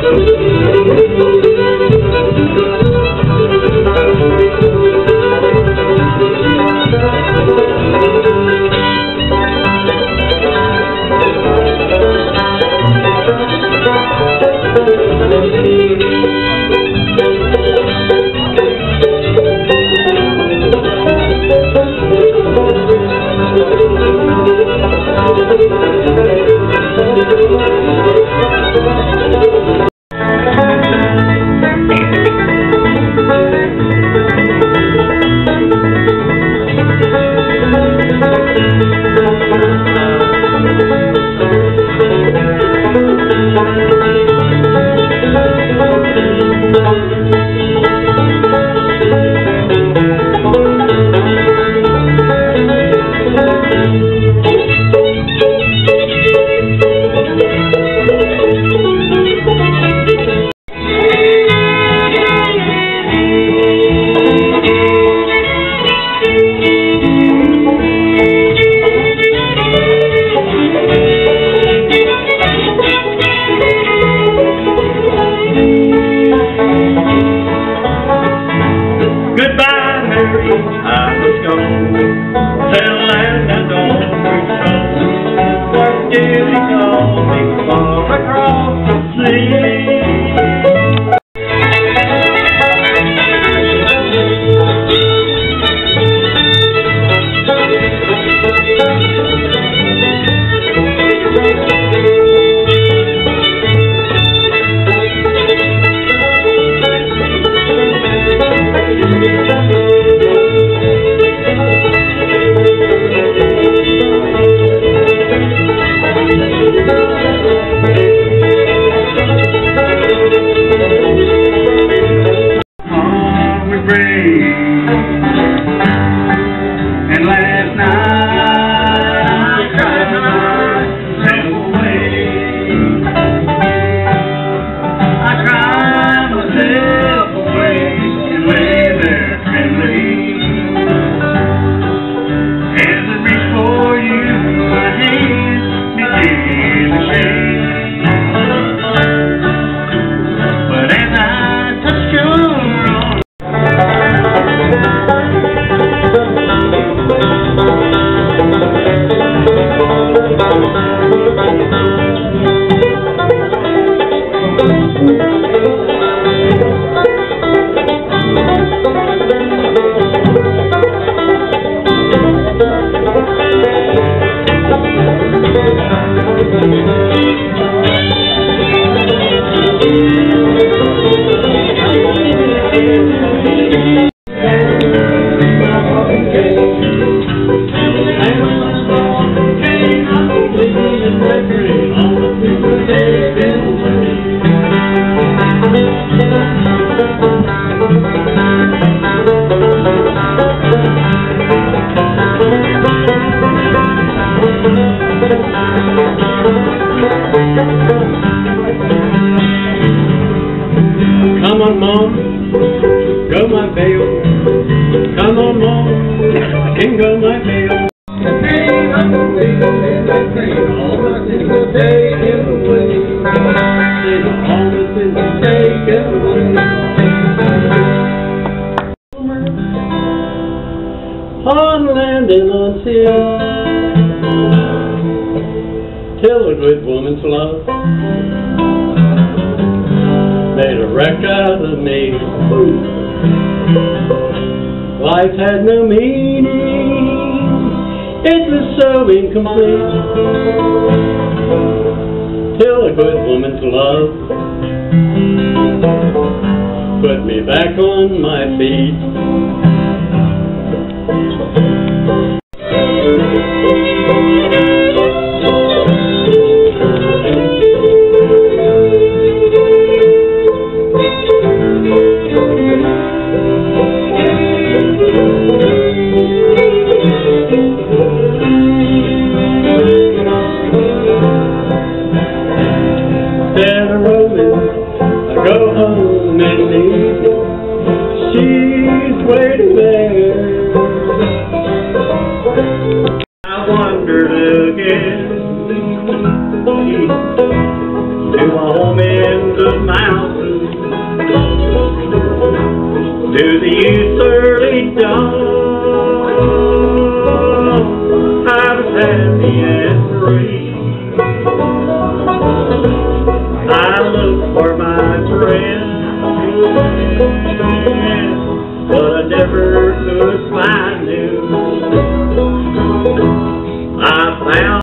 On land and on sea, till a good woman's love made a wreck out of me. Life had no meaning, it was so incomplete, till a good woman's love put me back on my feet. Instead of rolling, I go home and leave. She's waiting there. I wondered again, do I home in the mountains to the youth's early dawn. I was happy and free. I looked for my friend, but I never could find him. I found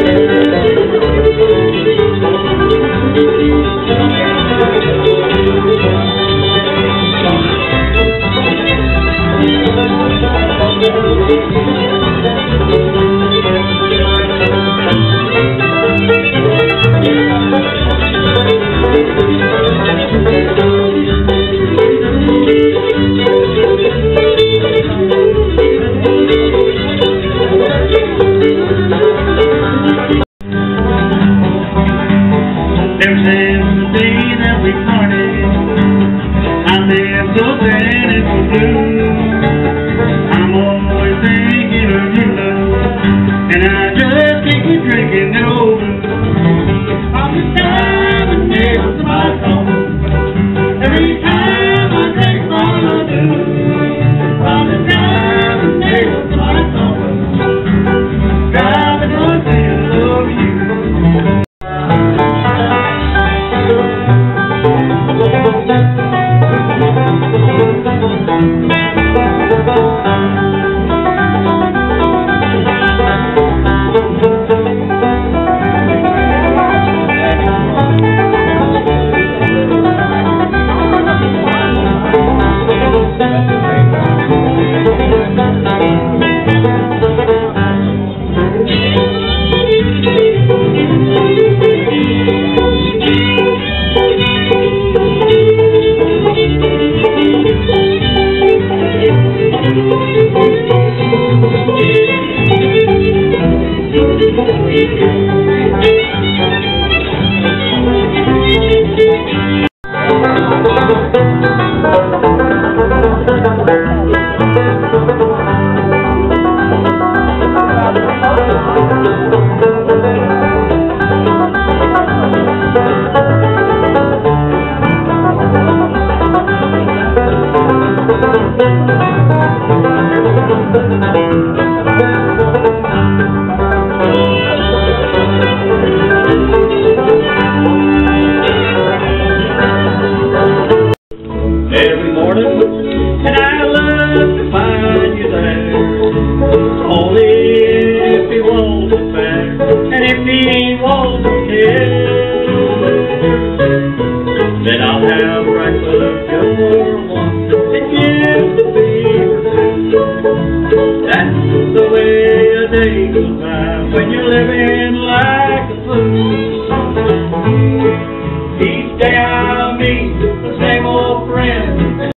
ever since the day that we parted, I've been so sad and so blue. I'm always thinking of you, love, and I just can't keep drinking no booze. All the time and nails my soul, every time I drink from the booze. All the time and nails my soul, driving us in love with you. Every morning, and I love to find you there. Only if he wants it back, and if he wants to care, then I'll have breakfast just for one, and give the fever too. That's the way a day goes by when you're living like a fool. Each day I'll meet the same old friend.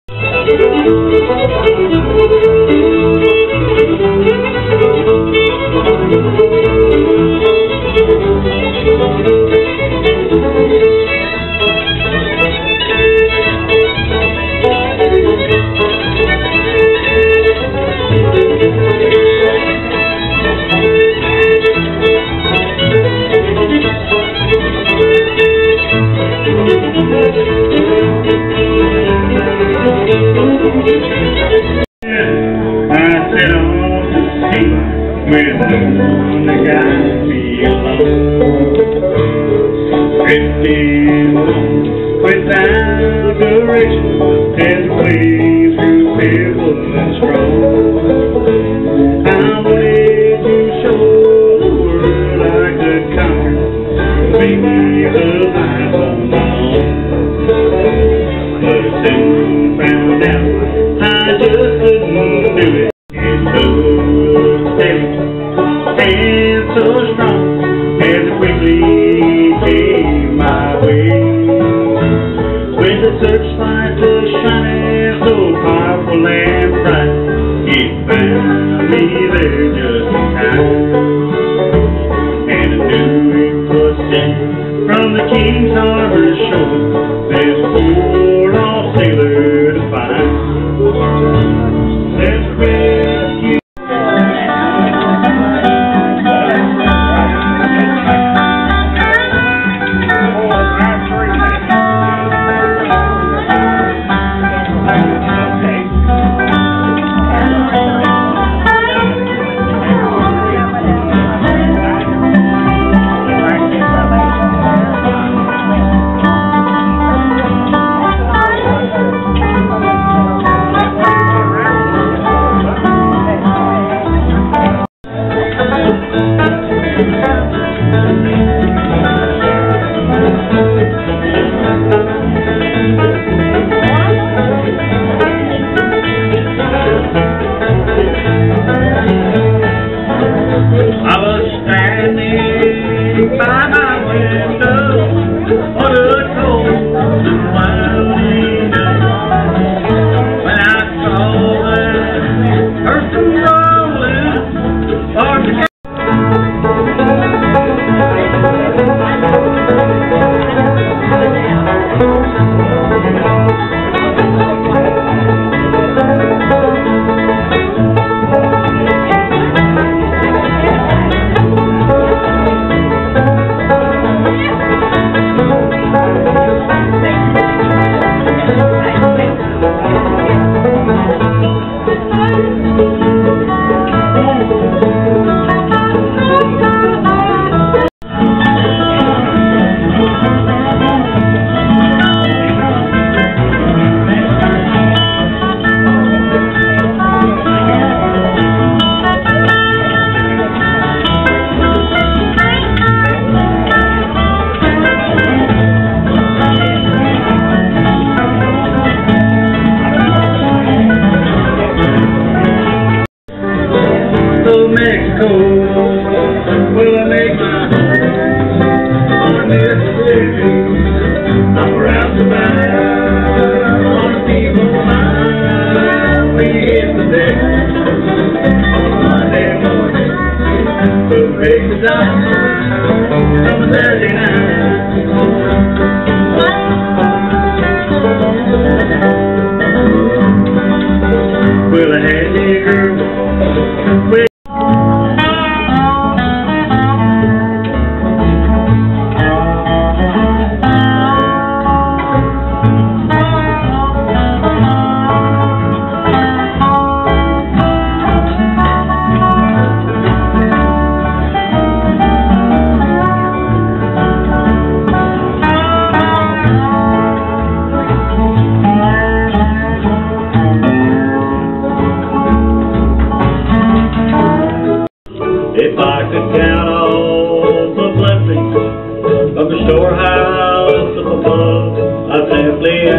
I sit on the seat with no one to guide me alone, drifting home without direction as we waves through pebble and straw. I'm ready to show the world I could conquer, maybe the life of my own, but I soon found out I just couldn't do it. It's so steady and so strong as it quickly came my way. When the searchlight was shining so powerful and bright, it found me there just in time. And I knew it was sent from the King's Harbor shore, this poor lost sailor to find. Let's rescue. yesterday. Monday morning, couldn't break the dawn of a Thursday night. Well, I had me a girl. If I could count all the blessings of the storehouse up above, I'd simply